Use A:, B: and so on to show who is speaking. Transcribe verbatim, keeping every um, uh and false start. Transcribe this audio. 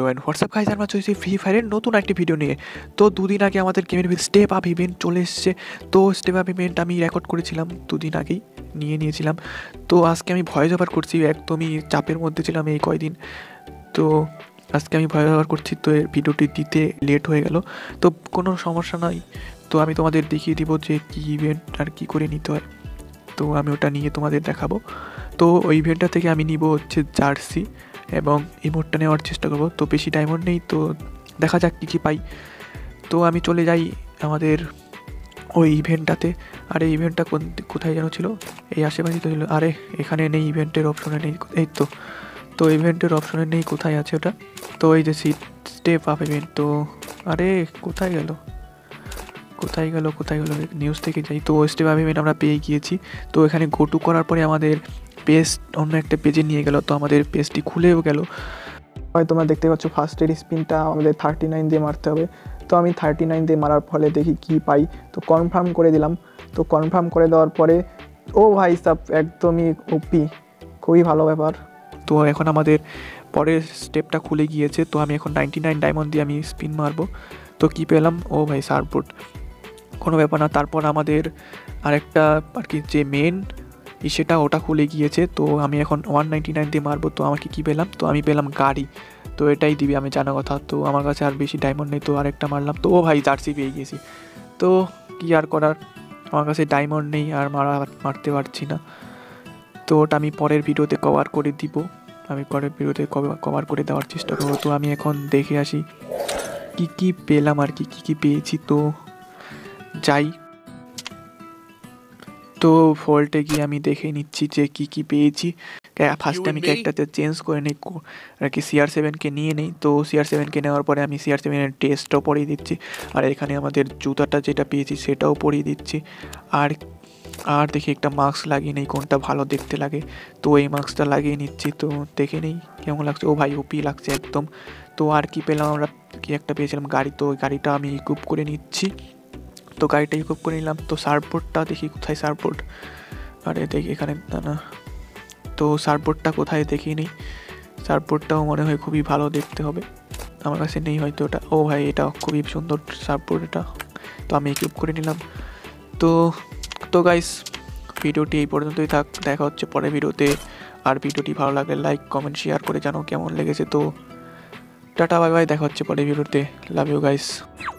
A: And WhatsApp guys, আমরা চলছি free ফায়ারের নতুন একটি ভিডিও নিয়ে। তো দুদিন আগে আমাদের গেমের স্টেপ আপ ইভেন্ট চলে এসছে। তো স্টেপ আপ ইভেন্ট আমি রেকর্ড করেছিলাম দুদিন আগেই, নিয়ে নিয়েছিলাম। তো আজকে আমি ভয়েস ওভার করছি, একদমই চাপের মধ্যে ছিলাম এই কয়দিন। তো আজকে আমি ভয়েস ওভার করছি, তো এর ভিডিওটি দিতে লেট হয়ে গেল। তো কোনো সমস্যা নাই, তো আমি তোমাদের দেখিয়ে দিব যে কী ইভেন্ট আর কী করে নিতে হয়। তো আমি ওটা নিয়ে তোমাদের দেখাবো। তো ওই ইভেন্টটা থেকে আমি নিব হচ্ছে জার্সি এবং ইমোটটা নেওয়ার চেষ্টা করবো। তো বেশি ডায়মন্ড নেই, তো দেখা যাক কী কী পাই। তো আমি চলে যাই আমাদের ওই ইভেন্টটাতে। আর এই ইভেন্টটা কোন কোথায় যেন ছিল, এই আশেপাশে তো ছিল। আরে এখানে নেই, ইভেন্টের অপশনে নেই, এই তো। তো ইভেন্টের অপশনে নেই, কোথায় আছে ওটা? তো এই যে সিট স্টেপ আপ ইভেন্ট। তো আরে কোথায় গেল কোথায় গেল কোথায় গেল নিউজ থেকে যাই। তো স্টেপ আপ ইভেন্ট আমরা পেয়ে গিয়েছি। তো এখানে গোটু করার পরে আমাদের পেজ অন্য একটা পেজে নিয়ে গেল। তো আমাদের পেজটি খুলেও গেল।
B: হয়তো তোমরা দেখতে পাচ্ছ ফার্স্টের স্পিনটা আমাদের থার্টি নাইন দিয়ে মারতে হবে। তো আমি থার্টি নাইন দিয়ে মারার ফলে দেখি কি পাই। তো কনফার্ম করে দিলাম। তো কনফার্ম করে দেওয়ার পরে ও ভাই সাব একদমই ওপি, খুবই ভালো ব্যাপার।
A: তো এখন আমাদের পরের স্টেপটা খুলে গিয়েছে। তো আমি এখন নাইনটি নাইন ডায়মন্ড দিয়ে আমি স্পিন মারবো। তো কী পেলাম? ও ভাই সার্ফবোর্ড, কোনো ব্যাপার না। তারপর আমাদের আরেকটা আর কি যে মেন সেটা ওটা খুলে গিয়েছে। তো আমি এখন ওয়ান নাইনটি নাইন দিয়ে মারবো। তো আমাকে কী পেলাম? তো আমি পেলাম গাড়ি। তো এটাই দিবি, আমি জানা কথা। তো আমার কাছে আর বেশি ডায়মন্ড নেই, তো আরেকটা মারলাম। তো ও ভাই জার্সি পেয়ে গেছি। তো কী আর করার, আমার কাছে ডায়মন্ড নেই আর মারা মারতে পারছি না। তো ওটা আমি পরের ভিডিওতে কভার করে দিব, আমি পরের ভিডিওতে কভার করে দেওয়ার চেষ্টা করবো। তো আমি এখন দেখে আসি কী কী পেলাম আর কি কী কী পেয়েছি। তো যাই, তো ফল্টে গিয়ে আমি দেখে নিচ্ছি যে কী কী পেয়েছি। ফার্স্টে আমি ক্যারেক্টারটা চেঞ্জ করে নিই আর কি, সিআর সেভেনকে নিয়ে নিই। তো সিআর সেভেনকে নেওয়ার পরে আমি সিআর সেভেনের টেস্টটাও পরিয়ে দিচ্ছি। আর এখানে আমাদের জুতাটা যেটা পেয়েছি সেটাও পরিয়ে দিচ্ছি। আর আর দেখি একটা মাস্ক লাগিয়ে নেই, কোনটা ভালো দেখতে লাগে। তো এই মাস্কটা লাগিয়ে নিচ্ছি। তো দেখে নেই কেমন লাগছে। ও ভাই ওপি লাগছে একদম। তো আর কি পেলাম আমরা, কি একটা পেয়েছিলাম গাড়ি। তো ওই গাড়িটা আমি ইকুইপ করে নিচ্ছি। তো গাড়িটা ইকুইপ করে নিলাম। তো সার্ফবোর্ডটা দেখি কোথায় সার্ফবোর্ড। আরে দেখি এখানে, না না। তো সার্ফবোর্ডটা কোথায় দেখি নেই। সার্ফবোর্ডটাও মনে হয় খুবই ভালো দেখতে হবে, আমার কাছে নেই হয়তো ওটা। ও ভাই এটা খুবই সুন্দর সার্ফবোর্ড এটা। তো আমি ইকুইপ করে নিলাম। তো তো গাইস, ভিডিওটি এই পর্যন্তই থাক, দেখা হচ্ছে পরের ভিডিওতে। আর ভিডিওটি ভালো লাগলে লাইক কমেন্ট শেয়ার করে জানো কেমন লেগেছে। তো টাটা বাই বাই, দেখা হচ্ছে পরের ভিডিওতে। Love you guys.